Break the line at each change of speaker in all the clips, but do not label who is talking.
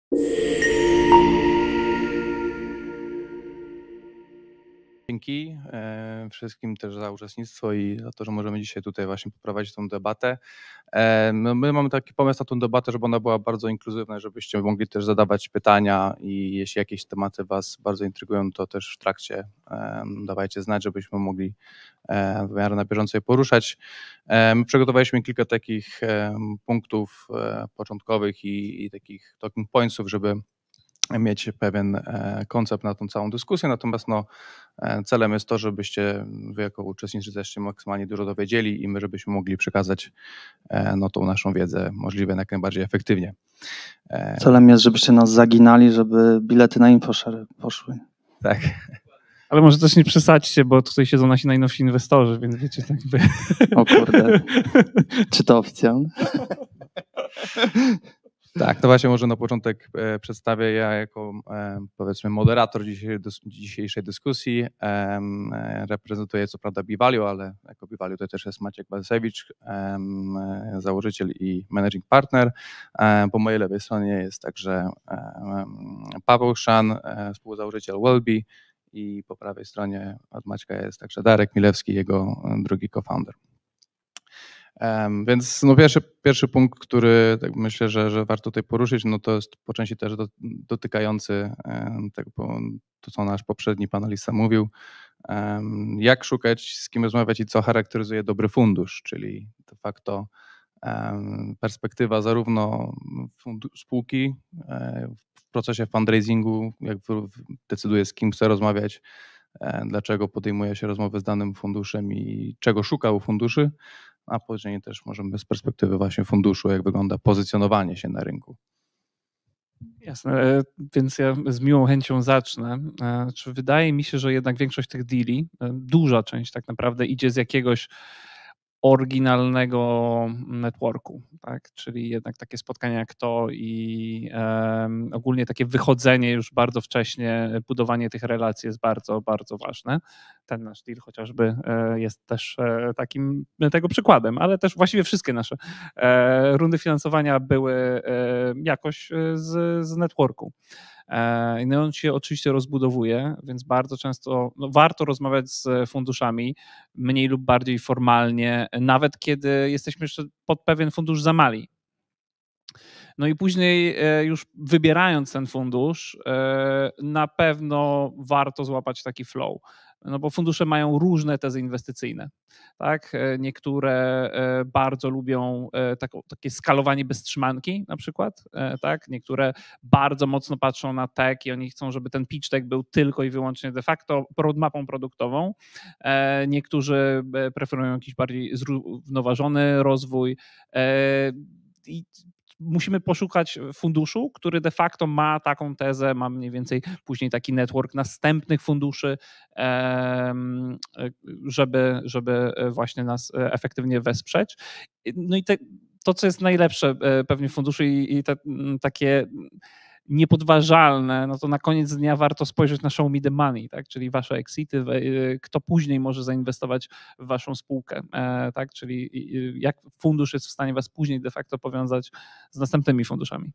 Dzięki wszystkim też za uczestnictwo i za to, że możemy dzisiaj tutaj właśnie poprowadzić tą debatę. No my mamy taki pomysł na tą debatę, żeby ona była bardzo inkluzywna, żebyście mogli też zadawać pytania i jeśli jakieś tematy Was bardzo intrygują, to też w trakcie dawajcie znać, żebyśmy mogli w miarę na bieżąco je poruszać. My przygotowaliśmy kilka takich punktów początkowych i takich talking pointsów, żeby mieć pewien koncept na tą całą dyskusję, natomiast celem jest to, żebyście wy jako uczestnicy też się maksymalnie dużo dowiedzieli i my żebyśmy mogli przekazać tą naszą wiedzę możliwie jak najbardziej efektywnie.
Celem jest, żebyście nas zaginali, żeby bilety na InfoShare poszły.
Tak.
Ale może też nie przesadźcie, bo tutaj siedzą nasi najnowsi inwestorzy, więc wiecie, tak by...
O kurde, czy to oficjalne?
Tak, to właśnie może na początek przedstawię ja jako powiedzmy moderator dzisiejszej dyskusji. Reprezentuję co prawda B-Value, ale jako B-Value to też jest Maciek Balcewicz, założyciel i managing partner. Po mojej lewej stronie jest także Paweł Chrzan, współzałożyciel Wellbe i po prawej stronie od Maćka jest także Darek Milewski, jego drugi co-founder. Więc pierwszy punkt, który tak myślę, że warto tutaj poruszyć, to jest po części też dotykający tego, to co nasz poprzedni panelista mówił, jak szukać, z kim rozmawiać i co charakteryzuje dobry fundusz, czyli de facto perspektywa zarówno spółki w procesie fundraisingu, jak decyduje z kim chce rozmawiać, dlaczego podejmuje się rozmowy z danym funduszem i czego szuka u funduszy, a później też możemy z perspektywy właśnie funduszu, jak wygląda pozycjonowanie się na rynku.
Jasne, więc ja z miłą chęcią zacznę. Wydaje mi się, że jednak większość tych deali, duża część tak naprawdę idzie z jakiegoś oryginalnego networku, tak? Czyli jednak takie spotkania jak to i ogólnie takie wychodzenie już bardzo wcześnie, budowanie tych relacji jest bardzo, bardzo ważne. Ten nasz deal chociażby jest też takim tego przykładem, ale też właściwie wszystkie nasze rundy finansowania były jakoś z networku. No on się oczywiście rozbudowuje, więc bardzo często warto rozmawiać z funduszami mniej lub bardziej formalnie, nawet kiedy jesteśmy jeszcze pod pewien fundusz za mali. No i później już wybierając ten fundusz, na pewno warto złapać taki flow, no bo fundusze mają różne tezy inwestycyjne, tak? Niektóre bardzo lubią takie skalowanie bez trzymanki na przykład, tak? Niektóre bardzo mocno patrzą na tech i oni chcą, żeby ten pitch deck był tylko i wyłącznie de facto roadmapą produktową. Niektórzy preferują jakiś bardziej zrównoważony rozwój i musimy poszukać funduszu, który de facto ma taką tezę, ma mniej więcej później taki network następnych funduszy, żeby właśnie nas efektywnie wesprzeć. No i to, co jest najlepsze pewnie w funduszu i te takie niepodważalne, no to na koniec dnia warto spojrzeć na show me the money, tak? Czyli wasze exity, kto później może zainwestować w waszą spółkę, tak? Czyli jak fundusz jest w stanie was później de facto powiązać z następnymi funduszami.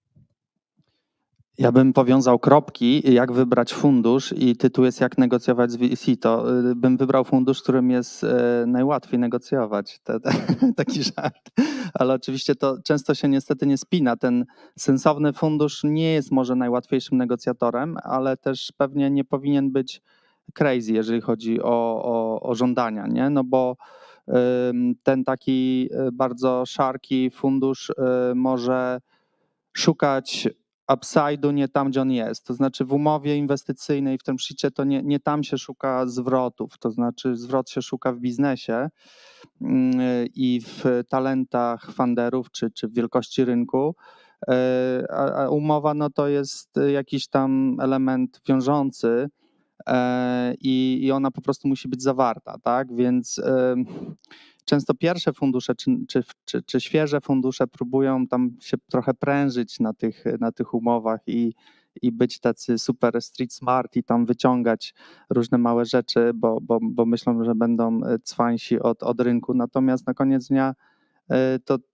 Ja bym powiązał kropki, jak wybrać fundusz i tytuł jest jak negocjować z VC, to bym wybrał fundusz, z którym jest najłatwiej negocjować. Taki żart. Ale oczywiście to często się niestety nie spina. Ten sensowny fundusz nie jest może najłatwiejszym negocjatorem, ale też pewnie nie powinien być crazy, jeżeli chodzi o żądania, nie? No bo ten taki bardzo szarki fundusz może szukać upside'u nie tam, gdzie on jest. To znaczy w umowie inwestycyjnej, w tym szczycie, to nie tam się szuka zwrotów. To znaczy zwrot się szuka w biznesie i w talentach funderów czy w wielkości rynku. A umowa no to jest jakiś tam element wiążący i ona po prostu musi być zawarta, tak? Więc często pierwsze fundusze czy świeże fundusze próbują tam się trochę prężyć na tych umowach i być tacy super street smart i tam wyciągać różne małe rzeczy, bo myślą, że będą cwańsi od rynku. Natomiast na koniec dnia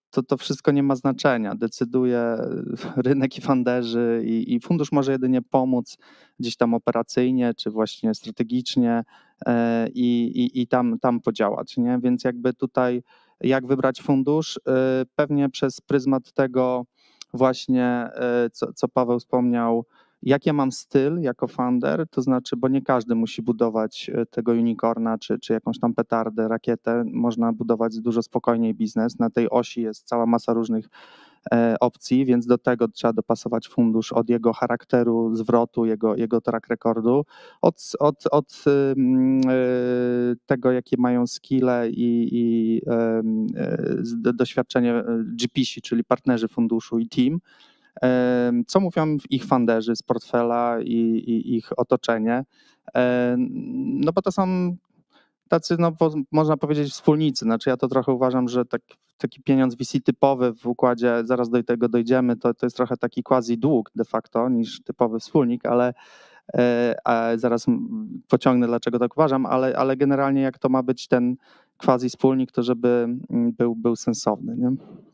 to wszystko nie ma znaczenia. Decyduje rynek i funderzy i fundusz może jedynie pomóc gdzieś tam operacyjnie czy właśnie strategicznie i tam podziałać, nie? Więc jakby tutaj jak wybrać fundusz? Pewnie przez pryzmat tego właśnie, co Paweł wspomniał, jak ja mam styl jako founder, to znaczy, bo nie każdy musi budować tego unicorna czy jakąś tam petardę, rakietę, można budować dużo spokojniej biznes. Na tej osi jest cała masa różnych opcji, więc do tego trzeba dopasować fundusz od jego charakteru zwrotu, jego track recordu, od tego, jakie mają skille i doświadczenie GPC, czyli partnerzy funduszu i team, co mówią ich funderzy z portfela i ich otoczenie. No bo to są tacy, no można powiedzieć, wspólnicy. Znaczy ja to trochę uważam, że taki pieniądz VC typowy w układzie, zaraz do tego dojdziemy, to jest trochę taki quasi dług de facto niż typowy wspólnik, ale zaraz pociągnę, dlaczego tak uważam, ale generalnie jak to ma być ten quasi wspólnik, to żeby był sensowny, nie?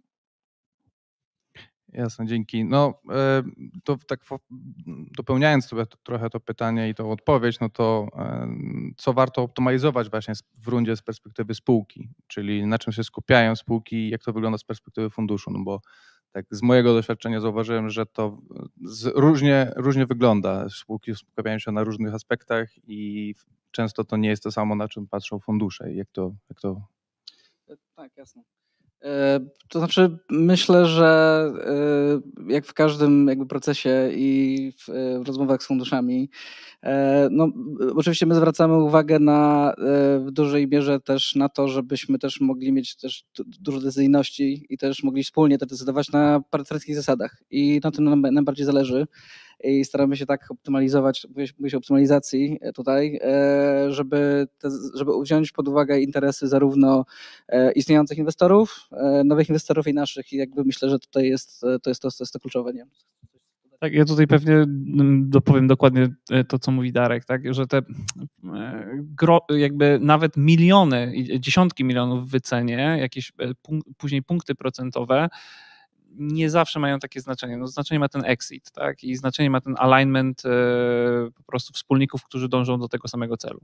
Jasne, dzięki. No to tak dopełniając sobie trochę to pytanie i tą odpowiedź, no to co warto optymalizować właśnie w rundzie z perspektywy spółki, czyli na czym się skupiają spółki i jak to wygląda z perspektywy funduszu, no bo tak z mojego doświadczenia zauważyłem, że to różnie wygląda. Spółki skupiają się na różnych aspektach i często to nie jest to samo, na czym patrzą fundusze. Jak to...
Tak, jasne. To znaczy myślę, że jak w każdym jakby procesie i w rozmowach z funduszami, no oczywiście my zwracamy uwagę w dużej mierze też na to, żebyśmy też mogli mieć też dużo decyzyjności i też mogli wspólnie to decydować na partnerskich zasadach i na tym nam najbardziej zależy. I staramy się tak optymalizować, mówię się o optymalizacji tutaj, żeby wziąć pod uwagę interesy zarówno istniejących inwestorów, nowych inwestorów i naszych i jakby myślę, że tutaj to jest to kluczowe. Nie?
Tak, ja tutaj pewnie dopowiem dokładnie to, co mówi Darek, tak, że te jakby nawet miliony, dziesiątki milionów w wycenie, jakieś później punkty procentowe, nie zawsze mają takie znaczenie. No, znaczenie ma ten exit, tak? I znaczenie ma ten alignment po prostu wspólników, którzy dążą do tego samego celu.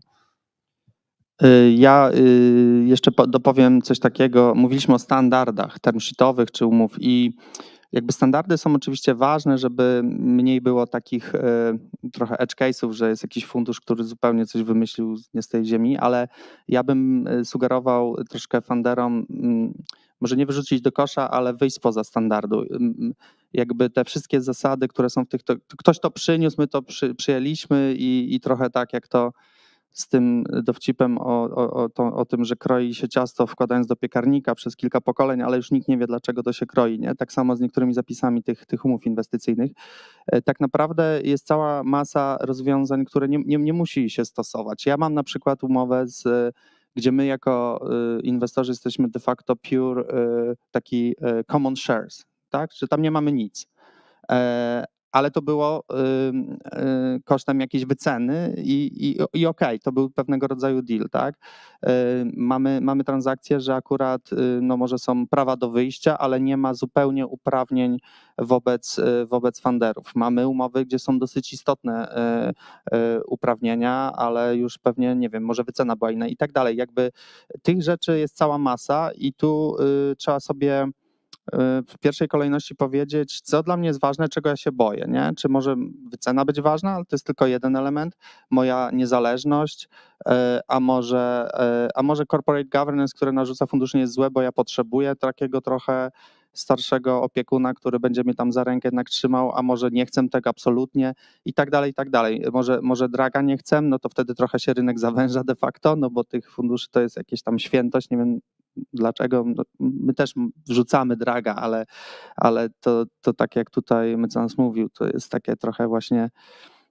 Ja jeszcze dopowiem coś takiego. Mówiliśmy o standardach term sheetowych czy umów i jakby standardy są oczywiście ważne, żeby mniej było takich trochę edge case'ów, że jest jakiś fundusz, który zupełnie coś wymyślił nie z tej ziemi, ale ja bym sugerował troszkę funderom może nie wyrzucić do kosza, ale wyjść spoza standardu. Jakby te wszystkie zasady, które są w tych, ktoś to przyniósł, my to przyjęliśmy i trochę tak jak to z tym dowcipem o tym, że kroi się ciasto wkładając do piekarnika przez kilka pokoleń, ale już nikt nie wie, dlaczego to się kroi. Nie? Tak samo z niektórymi zapisami tych umów inwestycyjnych. Tak naprawdę jest cała masa rozwiązań, które nie musi się stosować. Ja mam na przykład umowę, gdzie my jako inwestorzy jesteśmy de facto pure taki common shares, tak? Że tam nie mamy nic. Ale to było kosztem jakiejś wyceny i okej, to był pewnego rodzaju deal, tak? Mamy transakcje, że akurat no może są prawa do wyjścia, ale nie ma zupełnie uprawnień wobec funderów. Mamy umowy, gdzie są dosyć istotne uprawnienia, ale już pewnie, nie wiem, może wycena była inna i tak dalej. Jakby tych rzeczy jest cała masa i tu trzeba sobie w pierwszej kolejności powiedzieć, co dla mnie jest ważne, czego ja się boję, nie? Czy może wycena być ważna, ale to jest tylko jeden element, moja niezależność, a może corporate governance, które narzuca fundusz nie jest złe, bo ja potrzebuję takiego trochę starszego opiekuna, który będzie mnie tam za rękę jednak trzymał, a może nie chcę tego absolutnie i tak dalej, i tak dalej. Może draga nie chcę, no to wtedy trochę się rynek zawęża de facto, no bo tych funduszy to jest jakieś tam świętość, nie wiem dlaczego, my też wrzucamy draga, ale to tak jak tutaj mecenas mówił, to jest takie trochę właśnie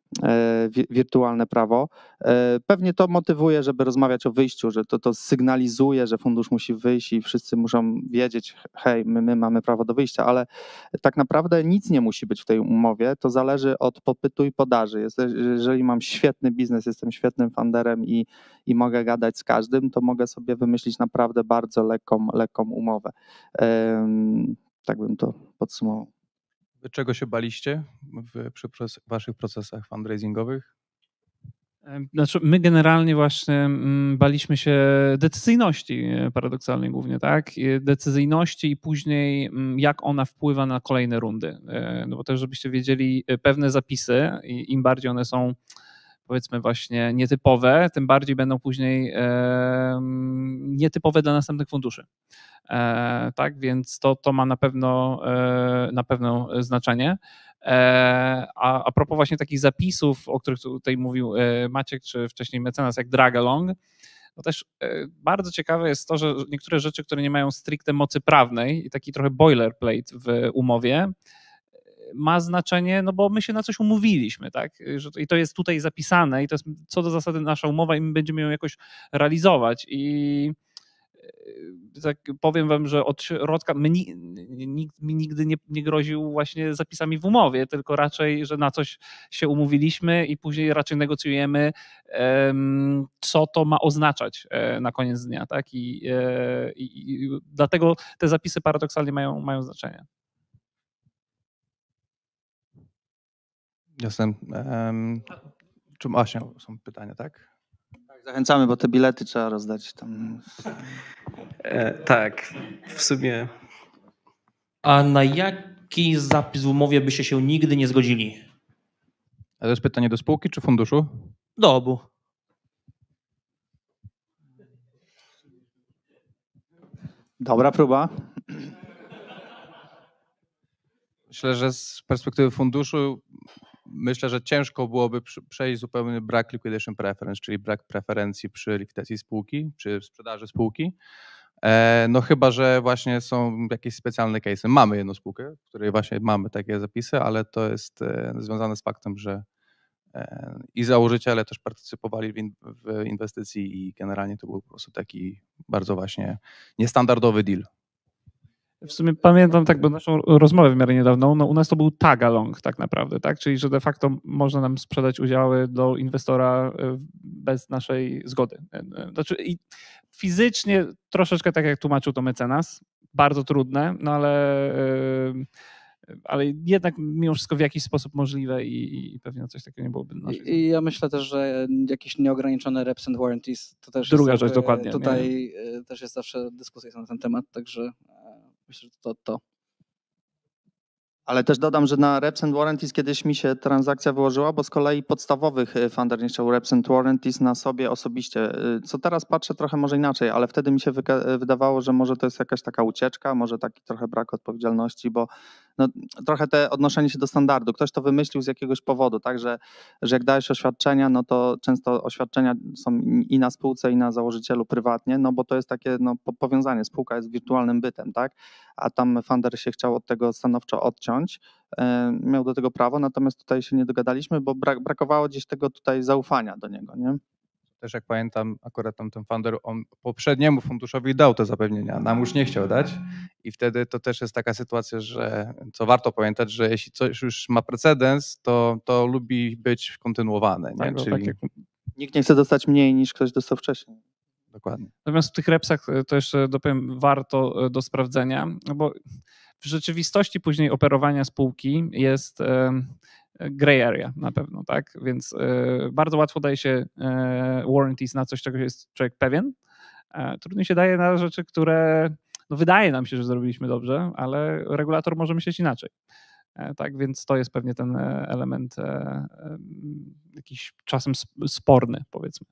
wirtualne prawo. Pewnie to motywuje, żeby rozmawiać o wyjściu, że to sygnalizuje, że fundusz musi wyjść i wszyscy muszą wiedzieć, hej, my mamy prawo do wyjścia, ale tak naprawdę nic nie musi być w tej umowie, to zależy od popytu i podaży. Jeżeli mam świetny biznes, jestem świetnym funderem i mogę gadać z każdym, to mogę sobie wymyślić naprawdę bardzo lekką umowę. Tak bym to podsumował.
Wy czego się baliście przy waszych procesach fundraisingowych?
Znaczy, my generalnie właśnie baliśmy się decyzyjności paradoksalnie głównie, tak? Decyzyjności i później jak ona wpływa na kolejne rundy. No bo też, żebyście wiedzieli, pewne zapisy, im bardziej one są powiedzmy właśnie nietypowe, tym bardziej będą później nietypowe dla następnych funduszy. Tak, więc to ma na pewno znaczenie. A propos właśnie takich zapisów, o których tutaj mówił Maciek, czy wcześniej mecenas, jak drag along, to też bardzo ciekawe jest to, że niektóre rzeczy, które nie mają stricte mocy prawnej i taki trochę boilerplate w umowie, ma znaczenie, no bo my się na coś umówiliśmy, tak? I to jest tutaj zapisane i to jest co do zasady nasza umowa i my będziemy ją jakoś realizować. I tak powiem wam, że od środka nikt mi nigdy nie groził właśnie zapisami w umowie, tylko raczej, że na coś się umówiliśmy i później raczej negocjujemy, co to ma oznaczać na koniec dnia, tak? I dlatego te zapisy paradoksalnie mają znaczenie.
Jasne. Czy właśnie są pytania, tak?
Zachęcamy, bo te bilety trzeba rozdać tam.
Tak, w sumie.
A na jaki zapis w umowie byście się nigdy nie zgodzili?
A to jest pytanie do spółki czy funduszu?
Do obu.
Dobra próba.
Myślę, że z perspektywy funduszu że ciężko byłoby przejść zupełnie brak liquidation preference, czyli brak preferencji przy likwidacji spółki, przy sprzedaży spółki. No chyba, że właśnie są jakieś specjalne case'y. Mamy jedną spółkę, w której właśnie mamy takie zapisy, ale to jest związane z faktem, że i założyciele też partycypowali w inwestycji i generalnie to był po prostu taki bardzo właśnie niestandardowy deal.
W sumie pamiętam tak, bo naszą rozmowę w miarę niedawną, no u nas to był tag along tak naprawdę, tak? Czyli że de facto można nam sprzedać udziały do inwestora bez naszej zgody. Znaczy i fizycznie troszeczkę tak jak tłumaczył to mecenas, bardzo trudne, no ale jednak mimo wszystko w jakiś sposób możliwe i pewnie coś takiego nie byłoby.
I ja myślę też, że jakieś nieograniczone reps and warranties to też
druga
jest
rzecz dokładnie.
Tutaj też jest zawsze dyskusja na ten temat, także myślę, że to.
Ale też dodam, że na reps and warranties kiedyś mi się transakcja wyłożyła, bo z kolei podstawowych funder nie chciał reps and warranties na sobie osobiście. Co teraz patrzę trochę może inaczej, ale wtedy mi się wydawało, że może to jest jakaś taka ucieczka, może taki trochę brak odpowiedzialności, bo no, trochę te odnoszenie się do standardu. Ktoś to wymyślił z jakiegoś powodu, tak, że jak dajesz oświadczenia, no to często oświadczenia są i na spółce, i na założycielu prywatnie, no bo to jest takie powiązanie. Spółka jest wirtualnym bytem, tak, a tam funder się chciał od tego stanowczo odciąć. Miał do tego prawo, natomiast tutaj się nie dogadaliśmy, bo brakowało gdzieś tego tutaj zaufania do niego, nie?
Też jak pamiętam, akurat ten funder, on poprzedniemu funduszowi dał te zapewnienia, nam już nie chciał dać i wtedy to też jest taka sytuacja, że co warto pamiętać, że jeśli coś już ma precedens, to lubi być kontynuowane. Nie?
Tak,
Czyli
tak jak...
Nikt nie chce dostać mniej niż ktoś dostał wcześniej.
Dokładnie.
Natomiast w tych repsach to jeszcze dopowiem, warto do sprawdzenia, no bo w rzeczywistości później operowania spółki jest gray area na pewno, tak? Więc bardzo łatwo daje się warranties na coś, czego jest człowiek pewien. Trudniej się daje na rzeczy, które no wydaje nam się, że zrobiliśmy dobrze, ale regulator może myśleć inaczej. Tak, więc to jest pewnie ten element jakiś czasem sporny, powiedzmy.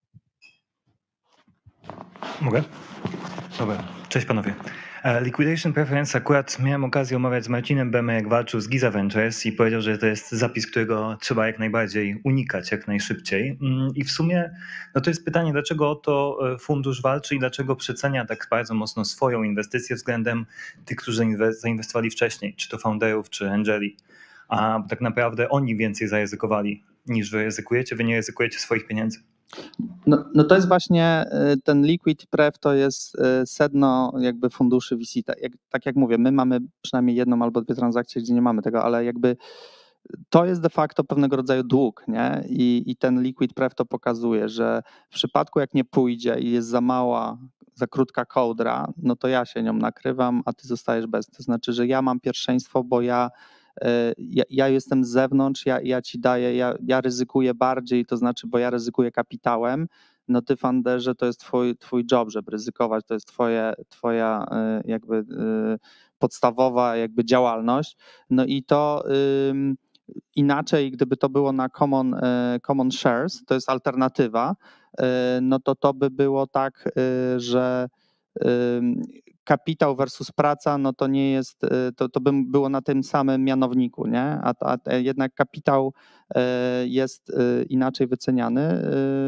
Mogę? Dobra, cześć panowie. Liquidation Preference akurat miałem okazję omawiać z Marcinem Bemy, jak walczył z Giza Ventures i powiedział, że to jest zapis, którego trzeba jak najbardziej unikać, jak najszybciej. I w sumie no to jest pytanie, dlaczego o to fundusz walczy i dlaczego przecenia tak bardzo mocno swoją inwestycję względem tych, którzy zainwestowali wcześniej, czy to founderów, czy angeli, a tak naprawdę oni więcej zaryzykowali. niż wy ryzykujecie? Wy nie ryzykujecie swoich pieniędzy.
No to jest właśnie ten liquid pref, to jest sedno jakby funduszy VC. Tak jak mówię, my mamy przynajmniej jedną albo dwie transakcje, gdzie nie mamy tego, ale jakby to jest de facto pewnego rodzaju dług, nie? I ten liquid pref to pokazuje, że w przypadku jak nie pójdzie i jest za krótka kołdra, no to ja się nią nakrywam, a ty zostajesz bez. To znaczy, że ja mam pierwszeństwo, bo ja jestem z zewnątrz, ja ci daję, ja ryzykuję bardziej, to znaczy, bo ja ryzykuję kapitałem, no ty funderze, to jest twój job, żeby ryzykować, to jest twoja jakby podstawowa jakby działalność, no i to inaczej, gdyby to było na common shares, to jest alternatywa, no to by było tak, że kapitał versus praca, no to nie jest, to by było na tym samym mianowniku, nie? A jednak kapitał jest inaczej wyceniany.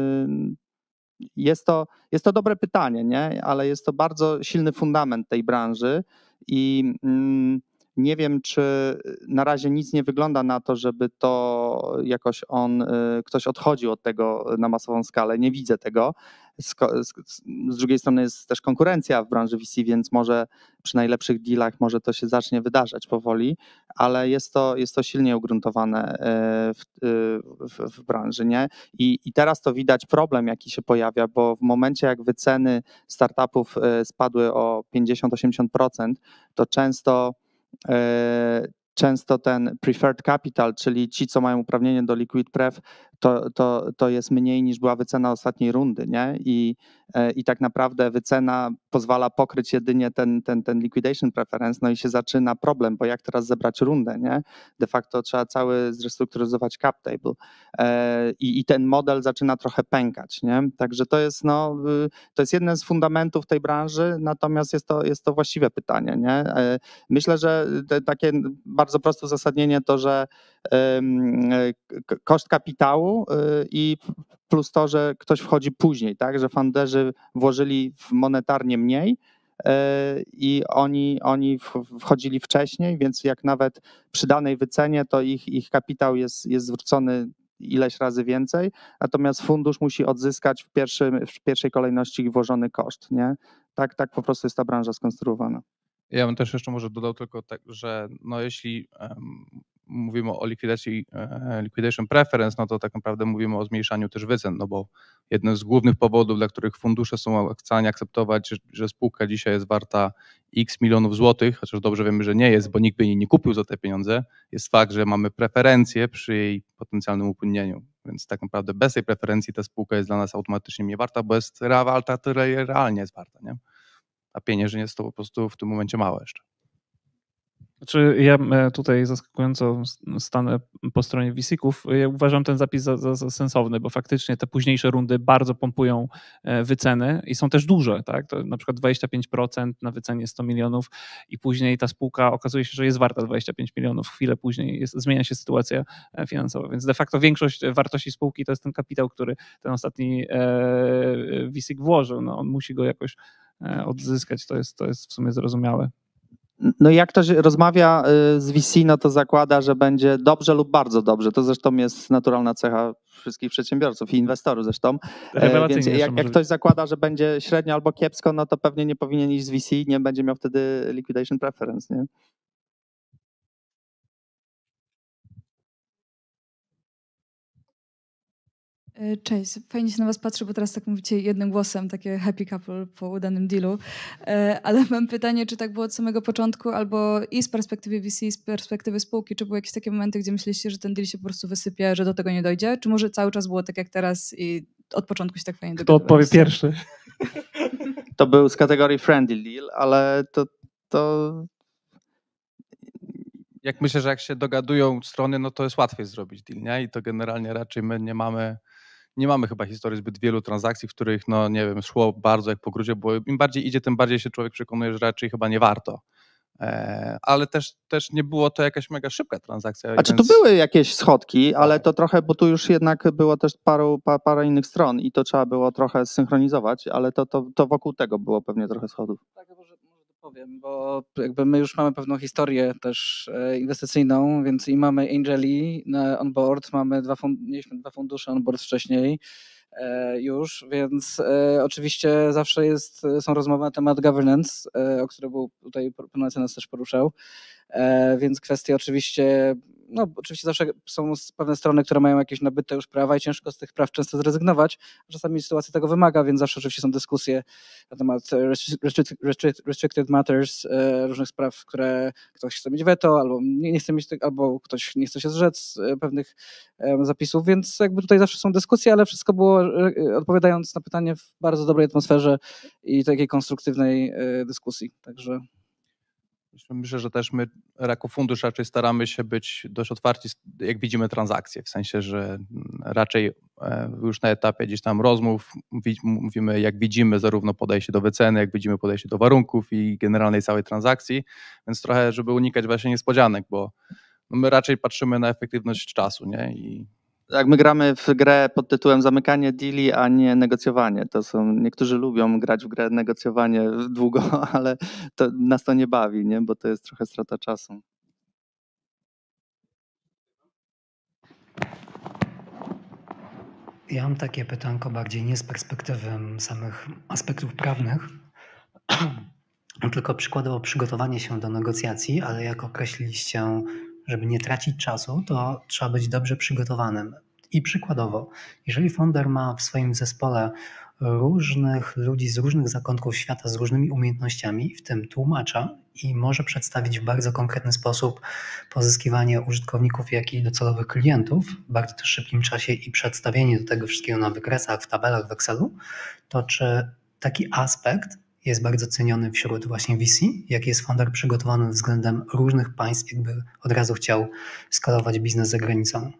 Jest to dobre pytanie, nie? Ale jest to bardzo silny fundament tej branży i nie wiem, czy na razie nic nie wygląda na to, żeby to jakoś ktoś odchodził od tego na masową skalę. Nie widzę tego. Z drugiej strony jest też konkurencja w branży VC, więc może przy najlepszych dealach może to się zacznie wydarzać powoli, ale jest to silnie ugruntowane w branży, nie? I teraz to widać problem, jaki się pojawia, bo w momencie jak wyceny startupów spadły o 50-80%, to często ten preferred capital, czyli ci, co mają uprawnienie do liquid pref, to jest mniej niż była wycena ostatniej rundy, nie? I tak naprawdę wycena pozwala pokryć jedynie ten liquidation preference, no i się zaczyna problem, bo jak teraz zebrać rundę, nie? De facto trzeba cały zrestrukturyzować cap table i ten model zaczyna trochę pękać, nie? Także to jest jeden z fundamentów tej branży, natomiast jest to właściwe pytanie, nie? Myślę, że takie bardzo proste uzasadnienie to, że koszt kapitału i plus to, że ktoś wchodzi później, tak, że funderzy włożyli monetarnie mniej i oni wchodzili wcześniej, więc jak nawet przy danej wycenie, to ich kapitał jest zwrócony ileś razy więcej, natomiast fundusz musi odzyskać w pierwszej kolejności włożony koszt, nie? Tak po prostu jest ta branża skonstruowana.
Ja bym też jeszcze może dodał tylko tak, że no jeśli mówimy o liquidation preference, no to tak naprawdę mówimy o zmniejszaniu też wycen, no bo jednym z głównych powodów, dla których fundusze są w stanie akceptować, że spółka dzisiaj jest warta x milionów złotych, chociaż dobrze wiemy, że nie jest, bo nikt by jej nie kupił za te pieniądze, jest fakt, że mamy preferencje przy jej potencjalnym upłynieniu. Więc tak naprawdę bez tej preferencji ta spółka jest dla nas automatycznie mniej warta, bo jest warta, która realnie jest warta, nie? A pieniężnie jest to po prostu w tym momencie małe jeszcze.
Znaczy ja tutaj zaskakująco stanę po stronie VC-ków. Ja uważam ten zapis za sensowny, bo faktycznie te późniejsze rundy bardzo pompują wyceny i są też duże, tak? To na przykład 25% na wycenie 100 milionów i później ta spółka okazuje się, że jest warta 25 milionów. Chwilę później zmienia się sytuacja finansowa, więc de facto większość wartości spółki to jest ten kapitał, który ten ostatni VC włożył. No, on musi go jakoś odzyskać, to jest w sumie zrozumiałe.
No i jak ktoś rozmawia z VC, no to zakłada, że będzie dobrze lub bardzo dobrze. To zresztą jest naturalna cecha wszystkich przedsiębiorców i inwestorów zresztą. Więc jak ktoś zakłada, że będzie średnio albo kiepsko, no to pewnie nie powinien iść z VC, nie będzie miał wtedy liquidation preference, nie?
Cześć, fajnie się na was patrzy, bo teraz tak mówicie jednym głosem, takie happy couple po udanym dealu, ale mam pytanie, czy tak było od samego początku, albo i z perspektywy VC, i z perspektywy spółki, czy były jakieś takie momenty, gdzie myśleliście, że ten deal się po prostu wysypie, że do tego nie dojdzie, czy może cały czas było tak jak teraz i od początku się tak fajnie dogadywaliście?
Kto odpowie pierwszy?
To był z kategorii friendly deal, ale to...
Jak myślę, że jak się dogadują strony, no to jest łatwiej zrobić deal, nie? I to generalnie raczej my nie mamy chyba historii zbyt wielu transakcji, w których, no nie wiem, szło bardzo jak po grudzie, bo im bardziej idzie, tym bardziej się człowiek przekonuje, że raczej chyba nie warto. Ale też nie było to jakaś mega szybka transakcja.
Znaczy tu były jakieś schodki, ale to trochę, bo tu już jednak było też parę innych stron i to trzeba było trochę zsynchronizować, ale to wokół tego było pewnie trochę schodów.
Tak, może Powiem, bo jakby my już mamy pewną historię też inwestycyjną, więc i mamy Angeli on board, mieliśmy 2 fundusze on board wcześniej już, więc oczywiście zawsze są rozmowy na temat governance, o które był tutaj pan mecenas też poruszał, więc kwestie oczywiście, no oczywiście zawsze są pewne strony, które mają jakieś nabyte już prawa i ciężko z tych praw często zrezygnować. Czasami sytuacja tego wymaga, więc zawsze oczywiście są dyskusje na temat restricted matters, różnych spraw, które ktoś chce mieć weto, albo nie chce mieć, albo ktoś nie chce się zrzec pewnych zapisów, więc jakby tutaj zawsze są dyskusje, ale wszystko było, odpowiadając na pytanie, w bardzo dobrej atmosferze i takiej konstruktywnej dyskusji, także...
Myślę, że też my jako fundusz raczej staramy się być dość otwarci, jak widzimy transakcje, w sensie, że raczej już na etapie gdzieś tam rozmów mówimy, jak widzimy zarówno podejście do wyceny, jak widzimy podejście do warunków i generalnej całej transakcji, więc trochę, żeby unikać właśnie niespodzianek, bo my raczej patrzymy na efektywność czasu, nie?
Jak my gramy w grę pod tytułem zamykanie deali, a nie negocjowanie. Niektórzy lubią grać w grę negocjowanie długo, ale nas to nie bawi, nie? Bo to jest trochę strata czasu.
Ja mam takie pytanko bardziej nie z perspektywy samych aspektów prawnych, tylko przykładowo przygotowanie się do negocjacji, ale jak określiliście, żeby nie tracić czasu, to trzeba być dobrze przygotowanym. I przykładowo, jeżeli founder ma w swoim zespole różnych ludzi z różnych zakątków świata, z różnymi umiejętnościami, w tym tłumacza, i może przedstawić w bardzo konkretny sposób pozyskiwanie użytkowników, jak i docelowych klientów w bardzo też szybkim czasie i przedstawienie do tego wszystkiego na wykresach, w tabelach, w Excelu, to czy taki aspekt jest bardzo ceniony wśród właśnie VC, jak jest founder przygotowany względem różnych państw, jakby od razu chciał skalować biznes za granicą?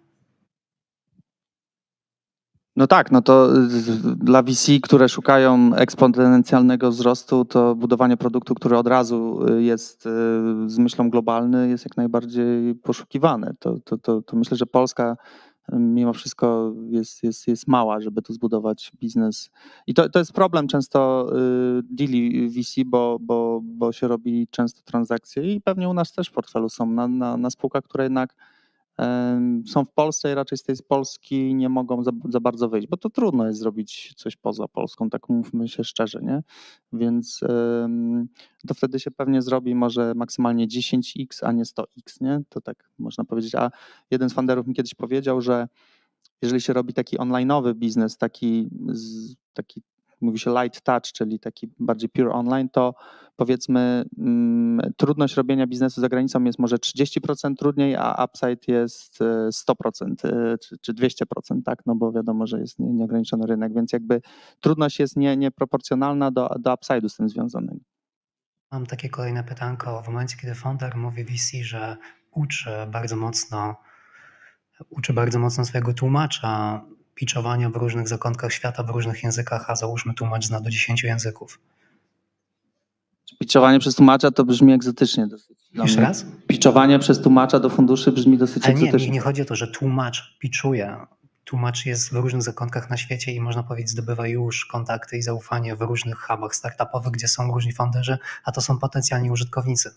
No tak, no to dla VC, które szukają eksponencjalnego wzrostu, to budowanie produktu, który od razu jest z myślą globalny, jest jak najbardziej poszukiwane. To myślę, że Polska mimo wszystko jest mała, żeby tu zbudować biznes. I to jest problem często deali VC, bo się robi często transakcje i pewnie u nas też w portfelu są na spółkach, które jednak są w Polsce i raczej z tej Polski nie mogą za bardzo wyjść, bo to trudno jest zrobić coś poza Polską, tak mówmy się szczerze, nie? Więc to wtedy się pewnie zrobi może maksymalnie 10x, a nie 100x, nie? To tak można powiedzieć. A jeden z founderów mi kiedyś powiedział, że jeżeli się robi taki online'owy biznes, taki mówi się light touch, czyli taki bardziej pure online, to powiedzmy trudność robienia biznesu za granicą jest może 30% trudniej, a upside jest 100% czy 200%, tak? No bo wiadomo, że jest nieograniczony rynek, więc jakby trudność jest nieproporcjonalna do upside'u z tym związanego.
Mam takie kolejne pytanko. W momencie, kiedy founder mówi VC, że uczy bardzo mocno swojego tłumacza pitchowania w różnych zakątkach świata, w różnych językach, a załóżmy tłumacz zna do 10 języków.
Pitchowanie przez tłumacza to brzmi egzotycznie dosyć.
Jeszcze raz?
Pitchowanie przez tłumacza do funduszy brzmi dosyć egzotycznie.
Nie chodzi o to, że tłumacz pitchuje. Tłumacz jest w różnych zakątkach na świecie i można powiedzieć zdobywa już kontakty i zaufanie w różnych hubach startupowych, gdzie są różni founderzy, a to są potencjalni użytkownicy.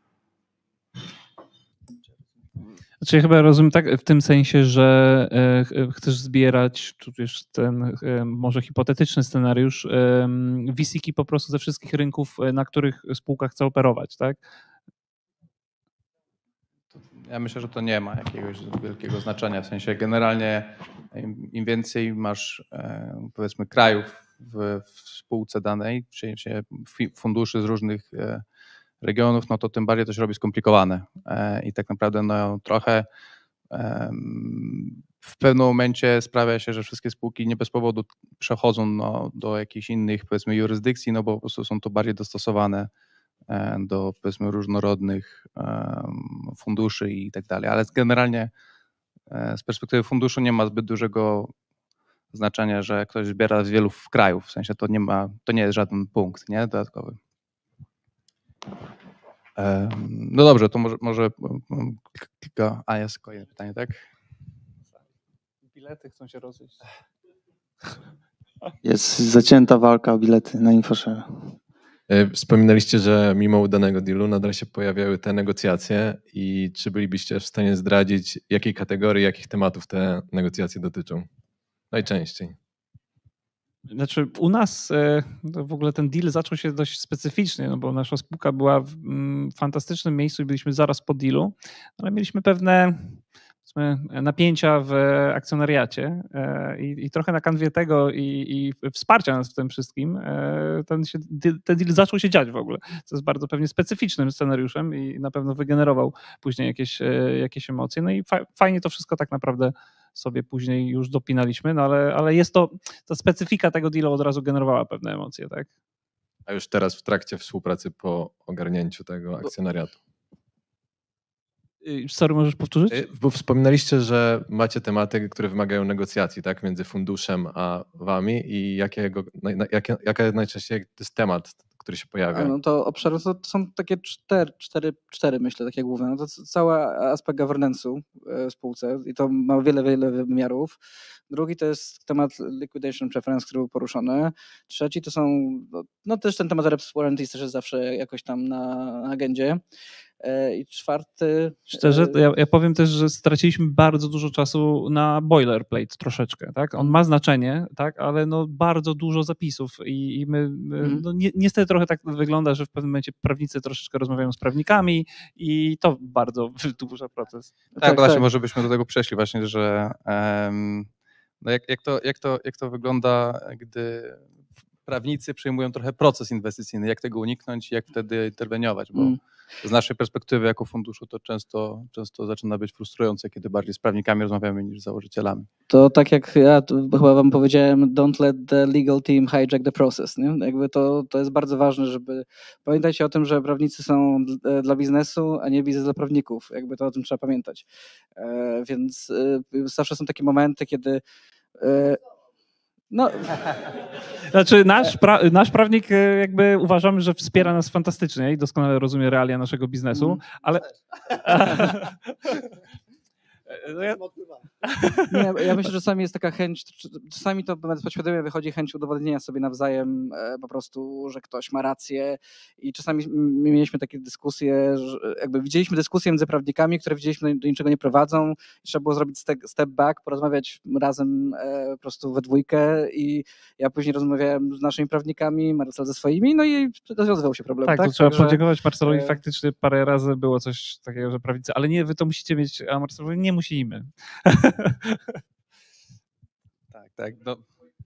Znaczy, ja chyba rozumiem tak w tym sensie, że chcesz zbierać, tudzież ten może hipotetyczny scenariusz, VC-ki po prostu ze wszystkich rynków, na których spółka chce operować, tak?
Ja myślę, że to nie ma jakiegoś wielkiego znaczenia, w sensie generalnie im więcej masz powiedzmy krajów w spółce danej, w sensie funduszy z różnych regionów, no to tym bardziej to się robi skomplikowane i tak naprawdę no trochę w pewnym momencie sprawia się, że wszystkie spółki nie bez powodu przechodzą do jakichś innych powiedzmy jurysdykcji, no bo po prostu są to bardziej dostosowane do powiedzmy różnorodnych funduszy i tak dalej, ale generalnie z perspektywy funduszu nie ma zbyt dużego znaczenia, że ktoś zbiera z wielu krajów, w sensie to nie jest żaden punkt, nie, dodatkowy. No dobrze, to może kilka. A jest kolejne pytanie, tak?
Bilety chcą się rozejść.
Jest zacięta walka o bilety na InfoShare.
Wspominaliście, że mimo udanego dealu nadal się pojawiały te negocjacje i czy bylibyście w stanie zdradzić, jakiej kategorii, jakich tematów te negocjacje dotyczą najczęściej?
Znaczy u nas w ogóle ten deal zaczął się dość specyficznie, no bo nasza spółka była w fantastycznym miejscu i byliśmy zaraz po dealu, ale mieliśmy pewne napięcia w akcjonariacie i trochę na kanwie tego i wsparcia nas w tym wszystkim ten deal zaczął się dziać w ogóle, co jest bardzo pewnie specyficznym scenariuszem i na pewno wygenerował później jakieś emocje. No i fajnie to wszystko tak naprawdę sobie później już dopinaliśmy, no ale jest ta specyfika tego dealu od razu generowała pewne emocje, tak?
A już teraz w trakcie współpracy po ogarnięciu tego akcjonariatu.
Sorry, możesz powtórzyć?
Bo wspominaliście, że macie tematy, które wymagają negocjacji, tak? Między funduszem a wami i jaka najczęściej to jest temat, który się pojawia?
No to obszary to są takie cztery myślę, takie główne. No to cały aspekt governance'u w spółce i to ma wiele wymiarów. Drugi to jest temat liquidation preference, który był poruszony. Trzeci to są, no też ten temat reps warranties też jest zawsze jakoś tam na agendzie. I czwarty...
Szczerze, ja powiem też, że straciliśmy bardzo dużo czasu na boilerplate troszeczkę, tak? On ma znaczenie, tak? Ale no bardzo dużo zapisów i my no niestety trochę tak wygląda, że w pewnym momencie prawnicy troszeczkę rozmawiają z prawnikami i to bardzo wydłuża proces.
Tak, właśnie może byśmy do tego przeszli właśnie, że no jak to wygląda, gdy prawnicy przejmują trochę proces inwestycyjny, jak tego uniknąć i jak wtedy interweniować, bo z naszej perspektywy jako funduszu to często zaczyna być frustrujące, kiedy bardziej z prawnikami rozmawiamy niż z założycielami.
To tak jak ja chyba wam powiedziałem, don't let the legal team hijack the process. Nie? Jakby to jest bardzo ważne, żeby pamiętajcie o tym, że prawnicy są dla biznesu, a nie biznes dla prawników. Jakby to o tym trzeba pamiętać. Więc zawsze są takie momenty, kiedy no.
Znaczy nasz prawnik jakby uważamy, że wspiera nas fantastycznie i doskonale rozumie realia naszego biznesu, ale...
Ja myślę, że czasami jest taka chęć, czasami to podświadomie wychodzi chęć udowodnienia sobie nawzajem po prostu, że ktoś ma rację i czasami mieliśmy takie dyskusje, że jakby widzieliśmy dyskusje między prawnikami, które widzieliśmy do niczego nie prowadzą i trzeba było zrobić step back, porozmawiać razem po prostu we dwójkę i ja później rozmawiałem z naszymi prawnikami, Marcel ze swoimi, no i rozwiązywał się problem.
Tak, to trzeba podziękować Marcelowi, faktycznie parę razy było coś takiego, że prawnicy, ale nie, wy to musicie mieć, a Marcelowi nie musimy.
Tak. No.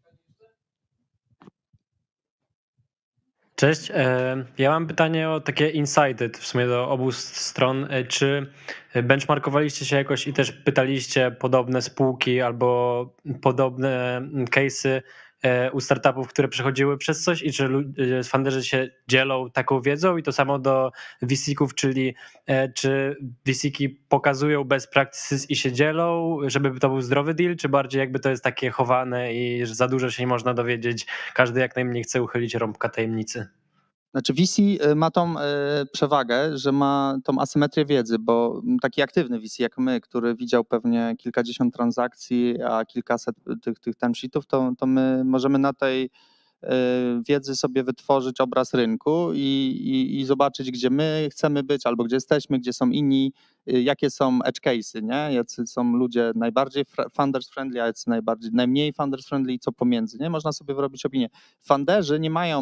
Cześć, ja mam pytanie o takie insighty w sumie do obu stron. Czy benchmarkowaliście się jakoś i też pytaliście podobne spółki albo podobne case'y u startupów, które przechodziły przez coś i czy funderzy się dzielą taką wiedzą i to samo do VC-ków, czyli czy VC-ki pokazują best practices i się dzielą, żeby to był zdrowy deal, czy bardziej jakby to jest takie chowane i że za dużo się nie można dowiedzieć, każdy jak najmniej chce uchylić rąbka tajemnicy?
Znaczy VC ma tą przewagę, że ma tą asymetrię wiedzy, bo taki aktywny VC jak my, który widział pewnie kilkadziesiąt transakcji, a kilkaset tych term sheetów, to my możemy na tej wiedzy sobie wytworzyć obraz rynku i zobaczyć, gdzie my chcemy być albo gdzie jesteśmy, gdzie są inni, jakie są edge case'y, nie? Jacy są ludzie najbardziej funders friendly, a jacy najmniej funders friendly i co pomiędzy, nie? Można sobie wyrobić opinię. Funderzy nie mają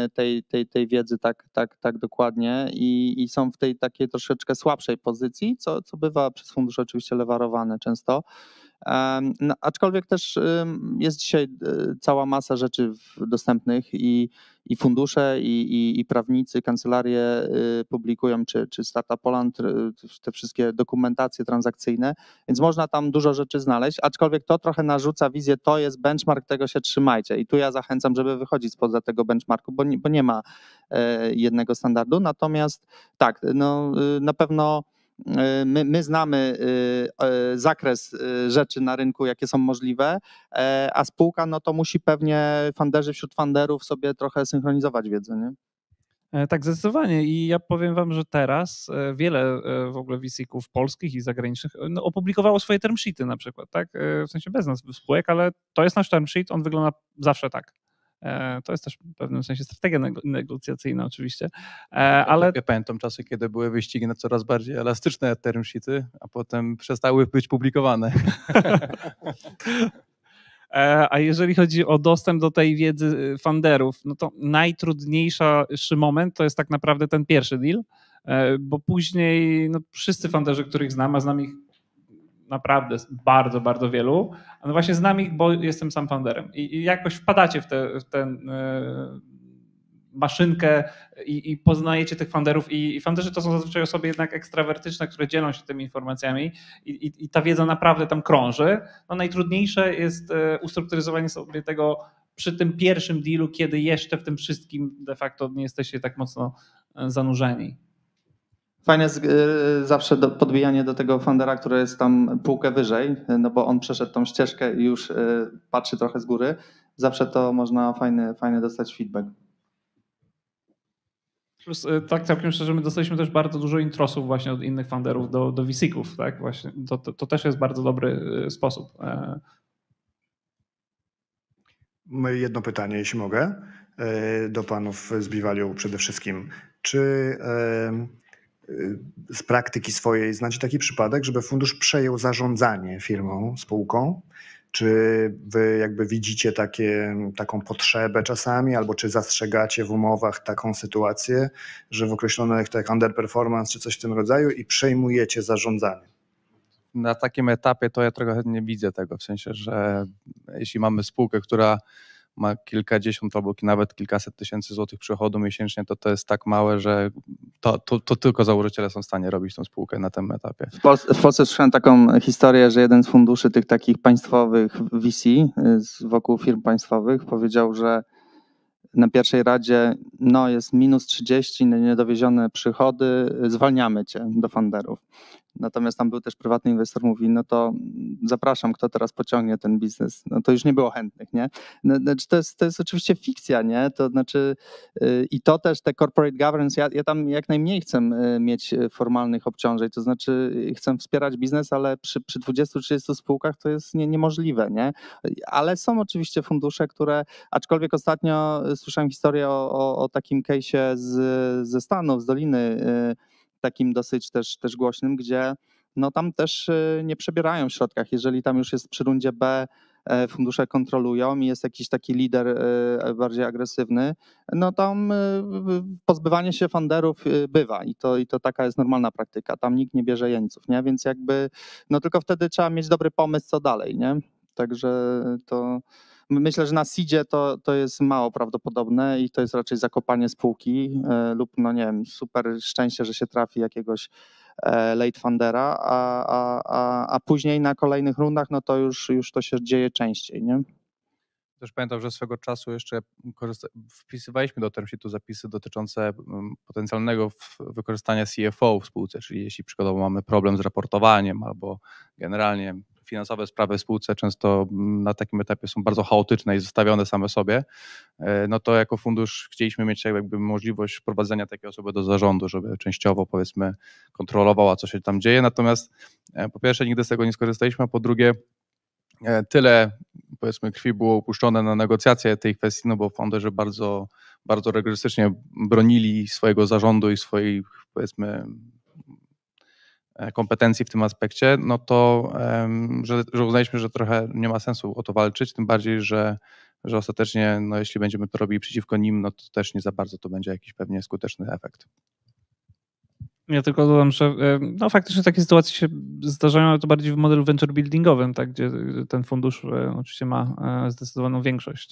tej wiedzy tak dokładnie i są w tej takiej troszeczkę słabszej pozycji, co bywa przez fundusze oczywiście lewarowane często. No, aczkolwiek też jest dzisiaj cała masa rzeczy dostępnych i fundusze, i prawnicy, kancelarie publikują, czy Startup Poland, te wszystkie dokumentacje transakcyjne, więc można tam dużo rzeczy znaleźć, aczkolwiek to trochę narzuca wizję, to jest benchmark, tego się trzymajcie i tu ja zachęcam, żeby wychodzić spoza tego benchmarku, bo nie ma jednego standardu, natomiast tak, no na pewno my znamy zakres rzeczy na rynku, jakie są możliwe, a spółka no to musi pewnie funderzy wśród funderów sobie trochę synchronizować wiedzę, nie?
Tak, zdecydowanie i ja powiem wam, że teraz wiele w ogóle VC-ków polskich i zagranicznych opublikowało swoje term sheety na przykład, tak? W sensie bez nas spółek, ale to jest nasz term sheet, on wygląda zawsze tak. To jest też w pewnym sensie strategia negocjacyjna oczywiście, ale...
Ja pamiętam czasy, kiedy były wyścigi na coraz bardziej elastyczne term sheety, a potem przestały być publikowane.
A jeżeli chodzi o dostęp do tej wiedzy funderów, no to najtrudniejszy moment to jest tak naprawdę ten pierwszy deal, bo później no, wszyscy funderzy, których znam, a znam ich naprawdę bardzo, bardzo wielu, no właśnie znam ich, bo jestem sam funderem i jakoś wpadacie w tę maszynkę i poznajecie tych funderów i funderzy to są zazwyczaj osoby jednak ekstrawertyczne, które dzielą się tymi informacjami i ta wiedza naprawdę tam krąży. No najtrudniejsze jest ustrukturyzowanie sobie tego przy tym pierwszym dealu, kiedy jeszcze w tym wszystkim de facto nie jesteście tak mocno zanurzeni.
Fajne jest zawsze podbijanie do tego fundera, który jest tam półkę wyżej, no bo on przeszedł tą ścieżkę i już patrzy trochę z góry. Zawsze to można fajny dostać feedback.
Plus tak całkiem szczerze, my dostaliśmy też bardzo dużo introsów właśnie od innych funderów do VC-ków, tak? Właśnie to też jest bardzo dobry sposób.
Jedno pytanie, jeśli mogę, do panów z B-Value przede wszystkim. Czy z praktyki swojej znacie taki przypadek, żeby fundusz przejął zarządzanie firmą, spółką? Czy wy jakby widzicie taką potrzebę czasami, albo czy zastrzegacie w umowach taką sytuację, że w określonych tak underperformance czy coś w tym rodzaju i przejmujecie zarządzanie?
Na takim etapie to ja trochę nie widzę tego, w sensie, że jeśli mamy spółkę, która ma kilkadziesiąt albo nawet kilkaset tysięcy złotych przychodu miesięcznie, to jest tak małe, że to tylko założyciele są w stanie robić tą spółkę na tym etapie.
W Polsce słyszałem taką historię, że jeden z funduszy tych takich państwowych VC wokół firm państwowych powiedział, że na pierwszej radzie no jest minus 30, niedowiezione przychody, zwalniamy cię do funderów. Natomiast tam był też prywatny inwestor, mówi, no to zapraszam, kto teraz pociągnie ten biznes. No to już nie było chętnych, nie? Znaczy to jest oczywiście fikcja, nie? To znaczy i to też te corporate governance, ja tam jak najmniej chcę mieć formalnych obciążeń, to znaczy chcę wspierać biznes, ale przy 20-30 spółkach to jest niemożliwe, nie? Ale są oczywiście fundusze, które, aczkolwiek ostatnio słyszałem historię o takim case'ie ze Stanów, z Doliny, takim dosyć też głośnym, gdzie no tam też nie przebierają w środkach. Jeżeli tam już jest przy rundzie B, fundusze kontrolują i jest jakiś taki lider bardziej agresywny, no tam pozbywanie się funderów bywa i to taka jest normalna praktyka. Tam nikt nie bierze jeńców, nie? Więc jakby no tylko wtedy trzeba mieć dobry pomysł, co dalej, nie? Także to myślę, że na seedzie to jest mało prawdopodobne i to jest raczej zakopanie spółki lub no nie wiem, super szczęście, że się trafi jakiegoś late fundera, a później na kolejnych rundach no to już to się dzieje częściej, nie?
Też pamiętam, że swego czasu jeszcze wpisywaliśmy do term sheetu zapisy dotyczące potencjalnego wykorzystania CFO w spółce, czyli jeśli przykładowo mamy problem z raportowaniem albo generalnie finansowe sprawy w spółce często na takim etapie są bardzo chaotyczne i zostawione same sobie, no to jako fundusz chcieliśmy mieć jakby możliwość wprowadzenia takiej osoby do zarządu, żeby częściowo powiedzmy kontrolowała, co się tam dzieje. Natomiast po pierwsze nigdy z tego nie skorzystaliśmy, a po drugie tyle powiedzmy krwi było upuszczone na negocjacje tej kwestii, no bo founderzy bardzo, bardzo rygorystycznie bronili swojego zarządu i swoich powiedzmy kompetencji w tym aspekcie, no to że uznaliśmy, że trochę nie ma sensu o to walczyć, tym bardziej, że ostatecznie no jeśli będziemy to robili przeciwko nim, no to też nie za bardzo to będzie jakiś pewnie skuteczny efekt.
Ja tylko dodam, że no faktycznie takie sytuacje się zdarzają, ale to bardziej w modelu venture buildingowym, tak, gdzie ten fundusz oczywiście ma zdecydowaną większość.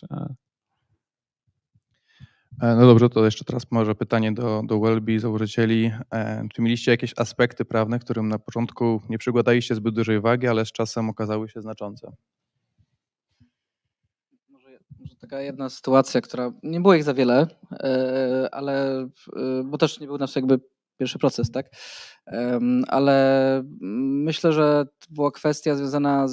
No dobrze, to jeszcze teraz może pytanie do Wellbe, założycieli. Czy mieliście jakieś aspekty prawne, którym na początku nie przykładaliście zbyt dużej wagi, ale z czasem okazały się znaczące?
Może taka jedna sytuacja, która nie było ich za wiele, ale bo też nie był nasz jakby pierwszy proces, tak? Ale myślę, że to była kwestia związana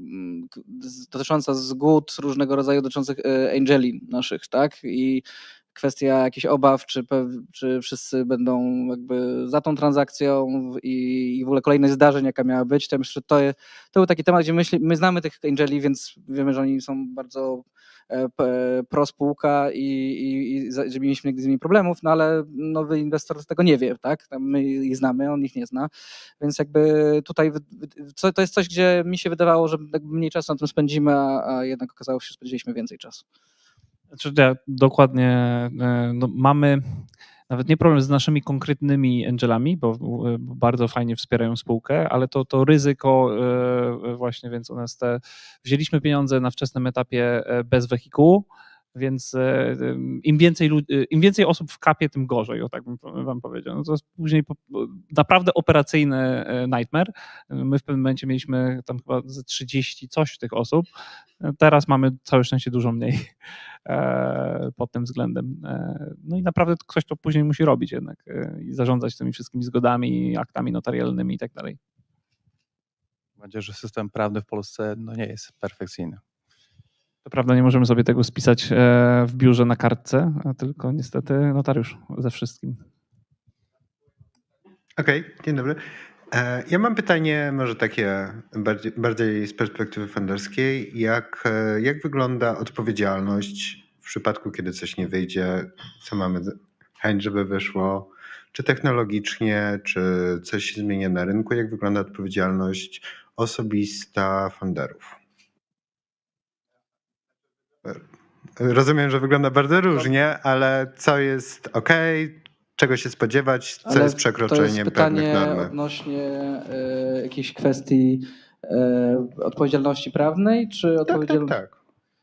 dotycząca zgód różnego rodzaju dotyczących angeli naszych, tak? I kwestia jakichś obaw, czy wszyscy będą jakby za tą transakcją i w ogóle kolejność zdarzeń, jaka miała być. To myślę, że to był taki temat, gdzie my znamy tych angeli, więc wiemy, że oni są bardzo pro spółka i że mieliśmy nigdy z nimi problemów, no ale nowy inwestor tego nie wie, tak? My ich znamy, on ich nie zna, więc jakby tutaj to jest coś, gdzie mi się wydawało, że mniej czasu na tym spędzimy, a jednak okazało się, że spędziliśmy więcej czasu.
Znaczy, dokładnie, no mamy nawet nie problem z naszymi konkretnymi angelami, bo bardzo fajnie wspierają spółkę, ale to ryzyko właśnie, więc u nas wzięliśmy pieniądze na wczesnym etapie bez wehikułu, więc im więcej osób w kapie, tym gorzej, o tak bym wam powiedział. No to jest później naprawdę operacyjny nightmare. My w pewnym momencie mieliśmy tam chyba ze 30 coś tych osób, teraz mamy całe szczęście dużo mniej pod tym względem. No i naprawdę ktoś to później musi robić jednak i zarządzać tymi wszystkimi zgodami, aktami notarialnymi i tak dalej.
Mam nadzieję, że system prawny w Polsce nie jest perfekcyjny.
To prawda, nie możemy sobie tego spisać w biurze na kartce, a tylko niestety notariusz ze wszystkim.
Okej, dzień dobry. Ja mam pytanie może takie bardziej z perspektywy funderskiej. Jak wygląda odpowiedzialność w przypadku, kiedy coś nie wyjdzie? Co mamy chęć, żeby wyszło? Czy technologicznie, czy coś się zmienia na rynku? Jak wygląda odpowiedzialność osobista funderów? Rozumiem, że wygląda bardzo różnie, ale co jest ok, czego się spodziewać, co jest przekroczeniem pewnych norm?
To jest pytanie odnośnie jakiejś kwestii odpowiedzialności prawnej, czy odpowiedzialności...
Tak.